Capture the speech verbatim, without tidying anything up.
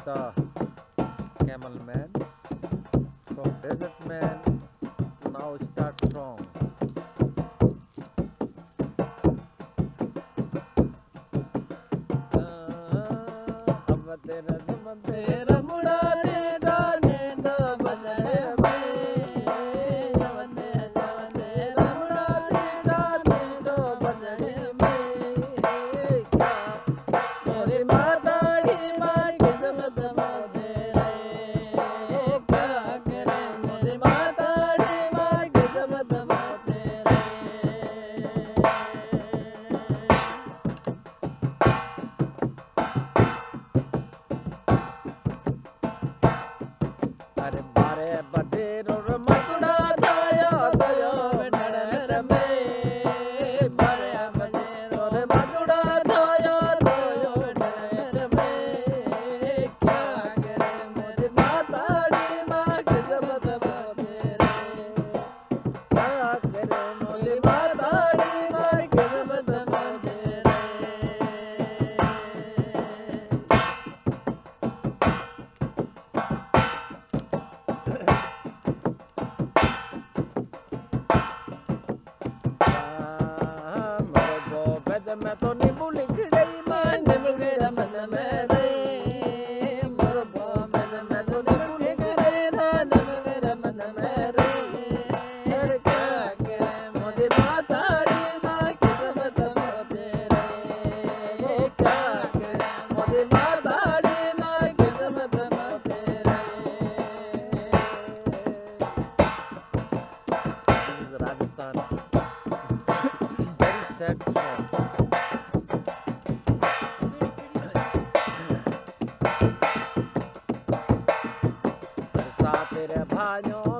the camel man from desert man. Now start strong. मैं तो नींबू लिख गई मैं नींबू के रमन में रे मोर बो मैं मैं तो नींबू लिख गई ना नींबू के रमन में रे हर क्या करे मोदी माताड़ी मां की रमत मोदे रे वो क्या करे मोदी माताड़ी मां की रमत मोदे रे राजस्थान very sad song. तेरे भाइयों